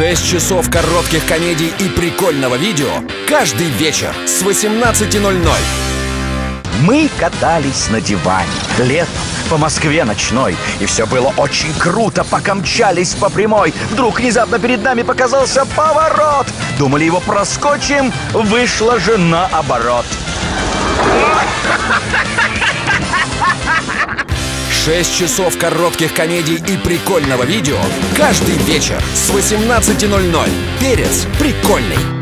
6 часов коротких комедий и прикольного видео каждый вечер с 18:00. Мы катались на диване летом по Москве ночной. И все было очень круто, пока мчались по прямой. Вдруг внезапно перед нами показался поворот. Думали, его проскочим, вышла же наоборот. 6 часов коротких комедий и прикольного видео каждый вечер с 18:00. Перец прикольный.